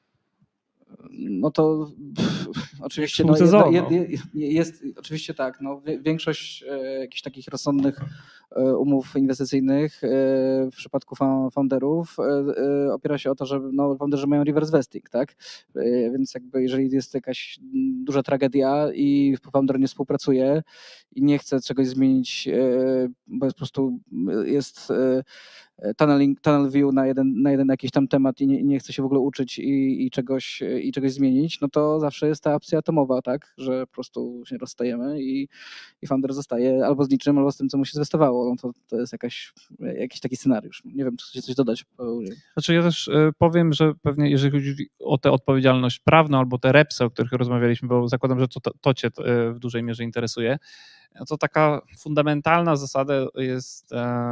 No to oczywiście jest oczywiście tak. No, większość jakichś takich rozsądnych umów inwestycyjnych w przypadku founderów opiera się o to, że founderzy mają reverse vesting, tak? Więc jakby jeżeli jest jakaś duża tragedia i founder nie współpracuje i nie chce czegoś zmienić, bo po prostu jest tunnel view na jeden jakiś tam temat i nie chce się w ogóle uczyć i czegoś zmienić, no to zawsze jest ta opcja atomowa, tak, że po prostu się rozstajemy i founder zostaje albo z niczym, albo z tym, co mu się zwestowało. No to jest jakiś taki scenariusz. Nie wiem, czy chcecie coś dodać.
Znaczy ja też powiem, że pewnie jeżeli chodzi o tę odpowiedzialność prawną albo te repsy, o których rozmawialiśmy, bo zakładam, że to cię w dużej mierze interesuje, to taka fundamentalna zasada jest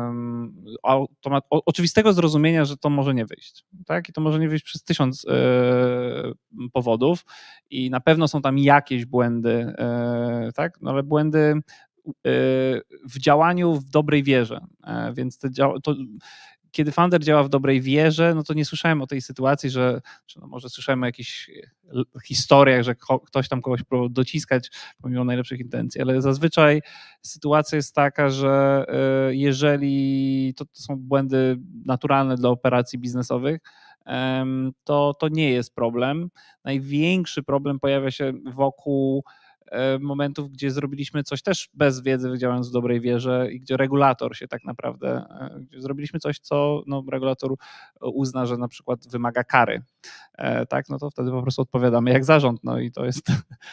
oczywistego zrozumienia, że to może nie wyjść. Tak? I to może nie wyjść przez 1000 powodów i na pewno są tam jakieś błędy, tak? No ale błędy w działaniu w dobrej wierze, więc kiedy founder działa w dobrej wierze, no to nie słyszałem o tej sytuacji, że może słyszałem o jakichś historiach, że ktoś tam kogoś próbował dociskać pomimo najlepszych intencji, ale zazwyczaj sytuacja jest taka, że jeżeli to są błędy naturalne dla operacji biznesowych, to nie jest problem. Największy problem pojawia się wokół momentów, gdzie zrobiliśmy coś też bez wiedzy, działając w dobrej wierze i gdzie regulator się tak naprawdę, gdzie zrobiliśmy coś, co regulator uzna, że na przykład wymaga kary, tak, no to wtedy po prostu odpowiadamy jak zarząd, no i to jest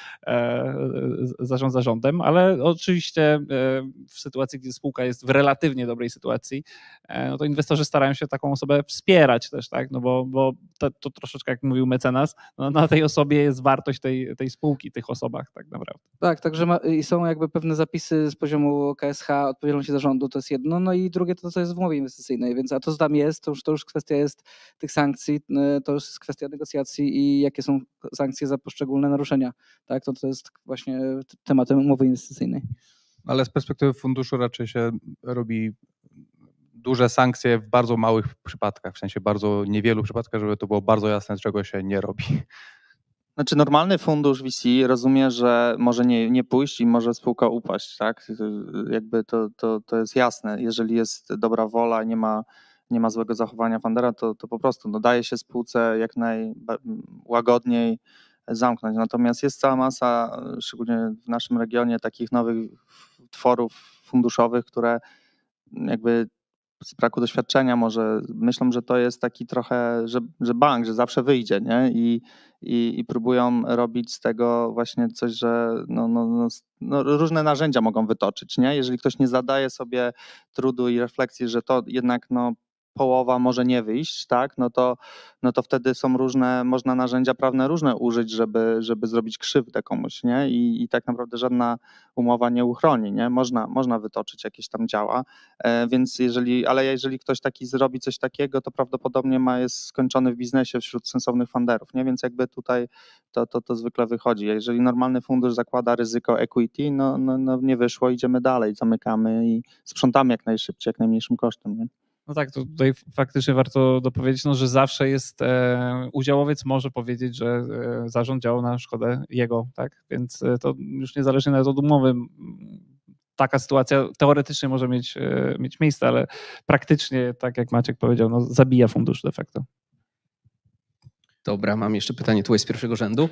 zarząd zarządem, ale oczywiście w sytuacji, gdzie spółka jest w relatywnie dobrej sytuacji, no to inwestorzy starają się taką osobę wspierać też, tak, no bo to troszeczkę jak mówił mecenas, no na tej osobie jest wartość tej spółki, tych osobach tak naprawdę.
Tak, także i są jakby pewne zapisy z poziomu KSH, odpowiedzialności zarządu, to jest jedno, no i drugie to, co jest w umowie inwestycyjnej, więc a to, co tam jest, to już kwestia jest tych sankcji, to już jest kwestia negocjacji i jakie są sankcje za poszczególne naruszenia, tak, to jest właśnie tematem umowy inwestycyjnej.
Ale z perspektywy funduszu raczej się robi duże sankcje w bardzo małych przypadkach, w sensie bardzo niewielu przypadkach, żeby to było bardzo jasne, czego się nie robi.
Znaczy normalny fundusz VC rozumie, że może nie pójść i może spółka upaść, tak? Jakby to jest jasne. Jeżeli jest dobra wola i nie ma złego zachowania fundera, to po prostu daje się spółce jak najłagodniej zamknąć. Natomiast jest cała masa, szczególnie w naszym regionie, takich nowych tworów funduszowych, które jakby z braku doświadczenia może myślą, że to jest taki trochę, że bank, że zawsze wyjdzie, nie? I próbują robić z tego właśnie coś, że różne narzędzia mogą wytoczyć, nie? Jeżeli ktoś nie zadaje sobie trudu i refleksji, że to jednak połowa może nie wyjść, tak? No to wtedy są można narzędzia prawne różne użyć, żeby zrobić krzywdę komuś, nie? I tak naprawdę żadna umowa nie uchroni, nie? Można wytoczyć jakieś tam działa, więc jeżeli ktoś taki zrobi coś takiego, to prawdopodobnie jest skończony w biznesie wśród sensownych funderów, nie? Więc jakby tutaj to zwykle wychodzi. Jeżeli normalny fundusz zakłada ryzyko equity, no nie wyszło, idziemy dalej, zamykamy i sprzątamy jak najszybciej, jak najmniejszym kosztem, nie?
No tak, to tutaj faktycznie warto dopowiedzieć, że zawsze jest, udziałowiec może powiedzieć, że zarząd działał na szkodę jego, tak? Więc to już niezależnie nawet od umowy, taka sytuacja teoretycznie może mieć miejsce, ale praktycznie, tak jak Maciek powiedział, zabija fundusz de facto.
Dobra, mam jeszcze pytanie tutaj z pierwszego rzędu.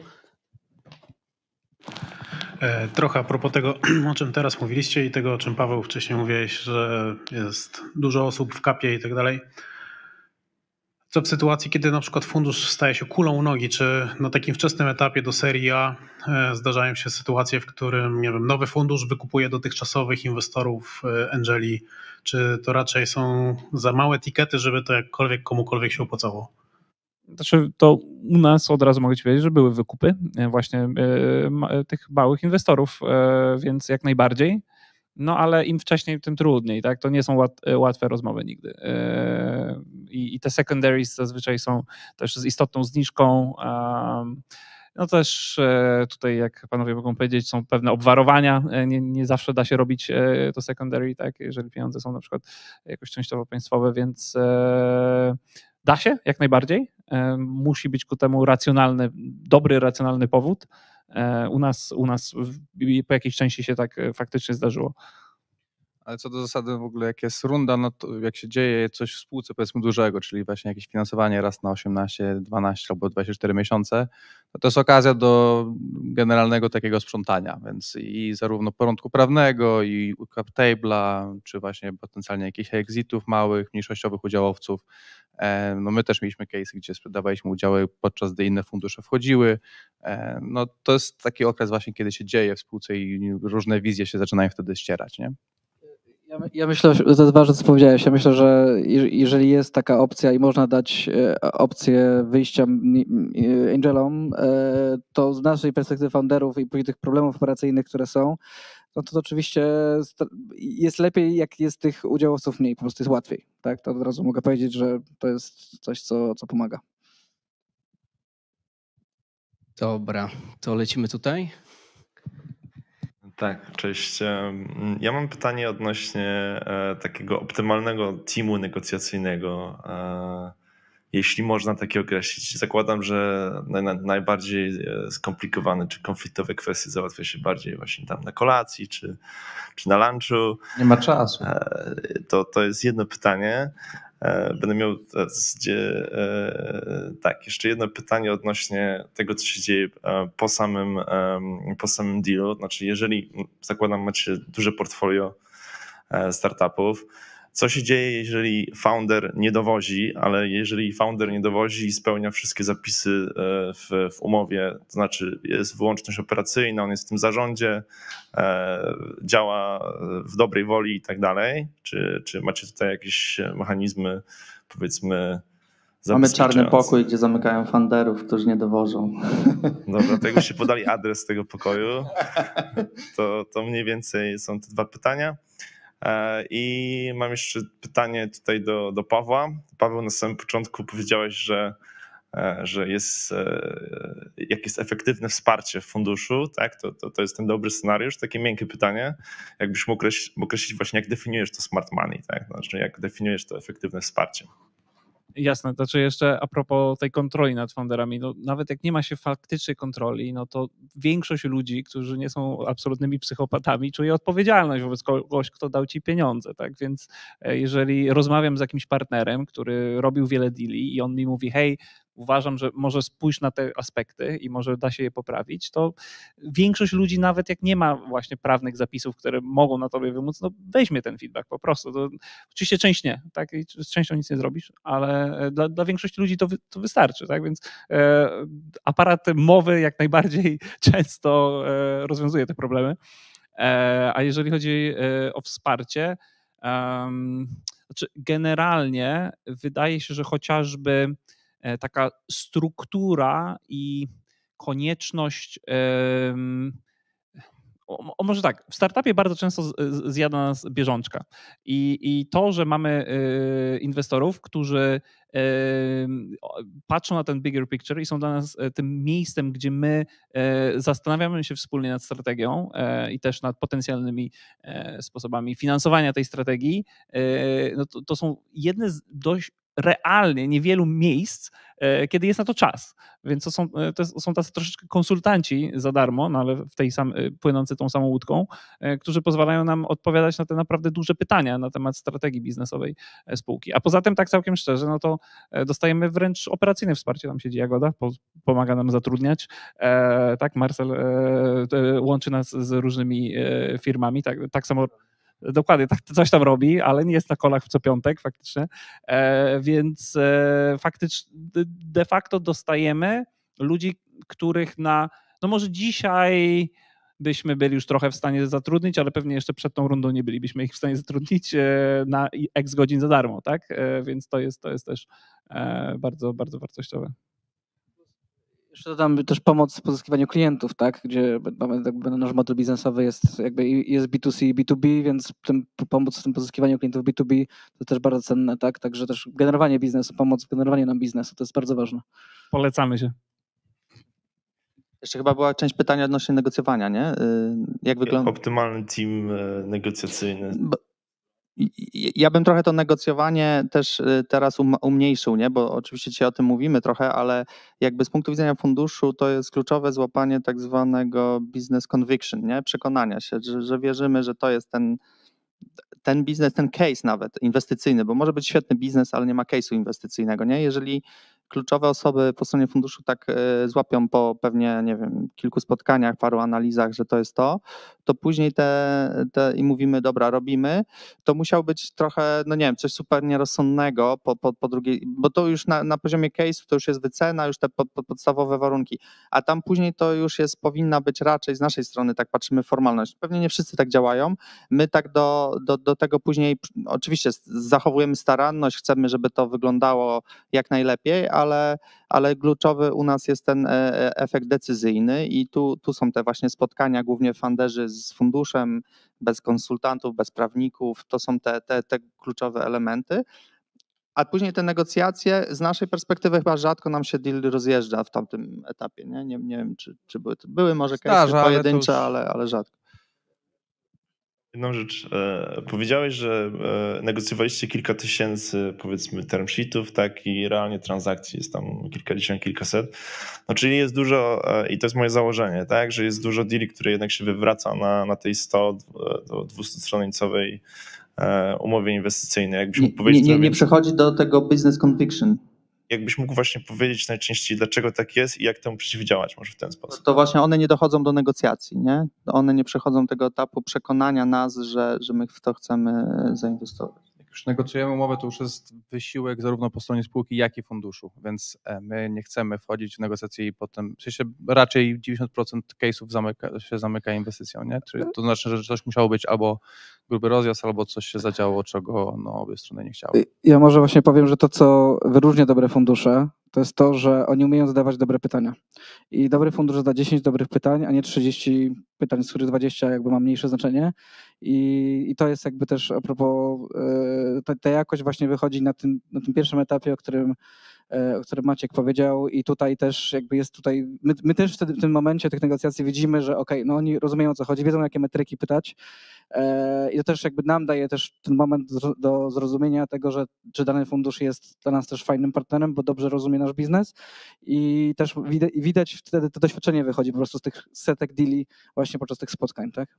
Trochę a propos tego, o czym teraz mówiliście i tego, o czym Paweł wcześniej mówiłeś, że jest dużo osób w kapie i tak dalej. Co w sytuacji, kiedy na przykład fundusz staje się kulą u nogi, czy na takim wczesnym etapie do serii A zdarzają się sytuacje, w którym, nie wiem, nowy fundusz wykupuje dotychczasowych inwestorów angeli, czy to raczej są za małe etykiety, żeby to jakkolwiek komukolwiek się opłacało?
Znaczy, to u nas od razu mogę ci powiedzieć, że były wykupy właśnie tych małych inwestorów, więc jak najbardziej. No ale im wcześniej, tym trudniej, tak? To nie są łatwe rozmowy nigdy. I te secondaries zazwyczaj są też z istotną zniżką. No też tutaj, jak panowie mogą powiedzieć, są pewne obwarowania. Nie zawsze da się robić to secondary, tak? Jeżeli pieniądze są na przykład jakoś częściowo państwowe, więc da się jak najbardziej. Musi być ku temu dobry, racjonalny powód. U nas po jakiejś części się tak faktycznie zdarzyło.
Ale co do zasady w ogóle, jak jest runda, no to jak się dzieje coś w spółce powiedzmy dużego, czyli właśnie jakieś finansowanie raz na 18, 12 albo 24 miesiące, to jest okazja do generalnego takiego sprzątania, więc i zarówno porządku prawnego, i cap table'a, czy właśnie potencjalnie jakichś exitów małych, mniejszościowych udziałowców. No my też mieliśmy case, gdzie sprzedawaliśmy udziały, podczas gdy inne fundusze wchodziły. No to jest taki okres właśnie, kiedy się dzieje w spółce i różne wizje się zaczynają wtedy ścierać, nie?
Ja myślę, że to jest ważne, co powiedziałeś. Ja myślę, że jeżeli jest taka opcja i można dać opcję wyjścia angelom, to z naszej perspektywy founderów i tych problemów operacyjnych, które są, no to oczywiście jest lepiej, jak jest tych udziałowców mniej, po prostu jest łatwiej. Tak? To od razu mogę powiedzieć, że to jest coś, co pomaga.
Dobra, to lecimy tutaj.
Tak, cześć. Ja mam pytanie odnośnie takiego optymalnego teamu negocjacyjnego, jeśli można takie określić. Zakładam, że najbardziej skomplikowane czy konfliktowe kwestie załatwia się bardziej właśnie tam na kolacji czy na lunchu.
Nie ma czasu.
To jest jedno pytanie. Będę miał jeszcze jedno pytanie odnośnie tego, co się dzieje po samym dealu. Znaczy, jeżeli zakładam, macie duże portfolio startupów, co się dzieje, jeżeli founder nie dowozi, ale jeżeli founder nie dowozi i spełnia wszystkie zapisy w umowie, to znaczy jest wyłączność operacyjna, on jest w tym zarządzie, działa w dobrej woli i tak dalej, czy macie tutaj jakieś mechanizmy, powiedzmy,
Mamy czarny pokój, gdzie zamykają funderów, którzy nie dowożą.
Dobra, to jakbyście podali adres tego pokoju, to mniej więcej są te dwa pytania. I mam jeszcze pytanie tutaj do Pawła. Paweł, na samym początku powiedziałeś, że jak jest efektywne wsparcie w funduszu, tak, to jest ten dobry scenariusz. Takie miękkie pytanie, jakbyś mógł określić właśnie, jak definiujesz to smart money, tak? Znaczy, jak definiujesz to efektywne wsparcie.
Jasne, znaczy jeszcze a propos tej kontroli nad founderami, no nawet jak nie ma się faktycznej kontroli, no to większość ludzi, którzy nie są absolutnymi psychopatami, czuje odpowiedzialność wobec kogoś, kto dał ci pieniądze, tak, więc jeżeli rozmawiam z jakimś partnerem, który robił wiele deali i on mi mówi, hej, uważam, że może spójrz na te aspekty i może da się je poprawić, to większość ludzi, nawet jak nie ma właśnie prawnych zapisów, które mogą na tobie wymóc, no weźmie ten feedback po prostu. To, oczywiście część nie, tak? I z częścią nic nie zrobisz, ale dla większości ludzi to wystarczy, tak? Więc aparat mowy jak najbardziej często rozwiązuje te problemy. A jeżeli chodzi o wsparcie, znaczy generalnie wydaje się, że chociażby taka struktura i konieczność, może tak, w startupie bardzo często zjada nas bieżączka i to, że mamy inwestorów, którzy patrzą na ten bigger picture i są dla nas tym miejscem, gdzie my zastanawiamy się wspólnie nad strategią i też nad potencjalnymi sposobami finansowania tej strategii, no to są jedne z dość realnie niewielu miejsc, kiedy jest na to czas. Więc to są tacy troszeczkę konsultanci za darmo, no ale w tej płynący tą samą łódką, którzy pozwalają nam odpowiadać na te naprawdę duże pytania na temat strategii biznesowej spółki. A poza tym, tak całkiem szczerze, no to dostajemy wręcz operacyjne wsparcie. Tam siedzi Jagoda, pomaga nam zatrudniać. Tak, Marcel łączy nas z różnymi firmami, tak samo. Dokładnie, tak coś tam robi, ale nie jest na kolach co piątek faktycznie, więc faktycznie de facto dostajemy ludzi, których no może dzisiaj byśmy byli już trochę w stanie zatrudnić, ale pewnie jeszcze przed tą rundą nie bylibyśmy ich w stanie zatrudnić na x godzin za darmo, tak? Więc to jest też bardzo, bardzo wartościowe.
Jeszcze dodam też pomoc w pozyskiwaniu klientów, tak? Gdzie nasz model biznesowy jest B2C i B2B, więc pomoc w tym pozyskiwaniu klientów B2B to też bardzo cenne, tak? Także też generowanie biznesu, pomoc w generowaniu nam biznesu, to jest bardzo ważne.
Polecamy się.
Jeszcze chyba była część pytania odnośnie negocjowania, nie? Jak wygląda?
Optymalny team negocjacyjny.
Ja bym trochę to negocjowanie też teraz umniejszył, nie? Bo oczywiście dzisiaj o tym mówimy trochę, ale jakby z punktu widzenia funduszu to jest kluczowe złapanie tak zwanego business conviction, nie? Przekonania się, że wierzymy, że to jest ten biznes, ten case nawet inwestycyjny, bo może być świetny biznes, ale nie ma case'u inwestycyjnego, nie? Jeżeli kluczowe osoby po stronie funduszu tak złapią po pewnie, nie wiem, kilku spotkaniach, paru analizach, że to jest to później i mówimy, dobra, robimy, to musiał być trochę, no nie wiem, coś super nierozsądnego po drugiej, bo to już na poziomie case'u to już jest wycena, już te podstawowe warunki, a tam później to już powinna być raczej z naszej strony, tak patrzymy, formalność. Pewnie nie wszyscy tak działają, my tak do tego później oczywiście zachowujemy staranność, chcemy, żeby to wyglądało jak najlepiej, ale kluczowy u nas jest ten efekt decyzyjny i tu są te właśnie spotkania, głównie funderzy z funduszem, bez konsultantów, bez prawników, to są te kluczowe elementy. A później te negocjacje, z naszej perspektywy chyba rzadko nam się deal rozjeżdża w tamtym etapie. Nie wiem, czy były może case'y pojedyncze, ale rzadko.
Jedną rzecz. Powiedziałeś, że negocjowaliście kilka tysięcy, powiedzmy, term sheetów, tak, i realnie transakcji jest tam kilkadziesiąt, kilkaset. No, czyli jest dużo, i to jest moje założenie, tak, że jest dużo deali, które jednak się wywraca na tej 100 do 200-stronicowej umowie inwestycyjnej. Jakbyś mógł powiedzieć,
nie przechodzi do tego business conviction.
Jakbyś mógł właśnie powiedzieć najczęściej, dlaczego tak jest i jak temu przeciwdziałać może w ten sposób?
To właśnie one nie dochodzą do negocjacji, nie? One nie przechodzą tego etapu przekonania nas, że my w to chcemy zainwestować.
Jak już negocjujemy umowę, to już jest wysiłek zarówno po stronie spółki, jak i funduszu, więc my nie chcemy wchodzić w negocjacje i potem, w sensie raczej 90% case'ów się zamyka inwestycją, nie? Czyli to znaczy, że coś musiało być albo gruby rozjazd, albo coś się zadziało, czego obie strony nie chciały.
Ja może właśnie powiem, że to, co wyróżnia dobre fundusze, to jest to, że oni umieją zadawać dobre pytania. I dobry fundusz zada 10 dobrych pytań, a nie 30 pytań, z których 20 jakby ma mniejsze znaczenie. I to jest jakby też a propos, ta jakość właśnie wychodzi na tym pierwszym etapie, o którym Maciek powiedział, i tutaj też jakby jest my też wtedy w tym momencie tych negocjacji widzimy, że okej, no oni rozumieją, o co chodzi, wiedzą, jakie metryki pytać, i to też jakby nam daje też ten moment do zrozumienia tego, że dany fundusz jest dla nas też fajnym partnerem, bo dobrze rozumie nasz biznes, i też widać wtedy to doświadczenie wychodzi po prostu z tych setek deali właśnie podczas tych spotkań, tak?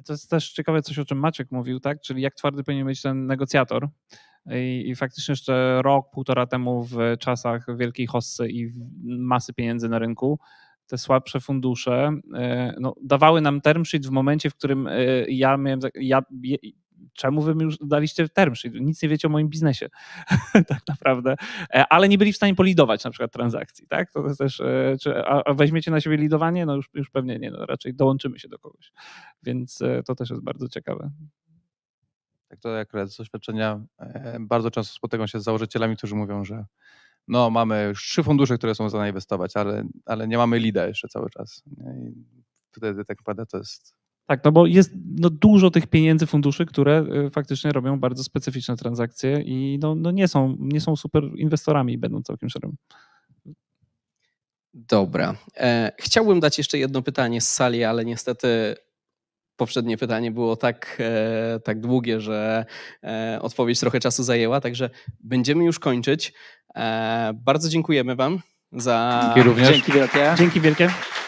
To jest też ciekawe coś, o czym Maciek mówił, tak? Czyli jak twardy powinien być ten negocjator. I faktycznie jeszcze rok, półtora temu w czasach wielkiej hossy i masy pieniędzy na rynku, te słabsze fundusze no, dawały nam term sheet w momencie, w którym ja miałem... Czemu wy mi już daliście term sheet? Nic nie wiecie o moim biznesie tak naprawdę, ale nie byli w stanie polidować na przykład transakcji, tak? To jest też, a weźmiecie na siebie lidowanie? No już pewnie nie, no raczej dołączymy się do kogoś, więc to też jest bardzo ciekawe.
Tak, to akurat z doświadczenia bardzo często spotykam się z założycielami, którzy mówią, że no mamy już 3 fundusze, które są za inwestować, ale nie mamy leada jeszcze cały czas. I wtedy tak naprawdę to jest...
Tak, no bo jest dużo tych pieniędzy funduszy, które faktycznie robią bardzo specyficzne transakcje i nie są super inwestorami, będą całkiem szczerym.
Dobra. Chciałbym dać jeszcze jedno pytanie z sali, ale niestety poprzednie pytanie było tak długie, że odpowiedź trochę czasu zajęła, także będziemy już kończyć. Bardzo dziękujemy wam za...
Dzięki również.
Dzięki wielkie.
Dzięki wielkie.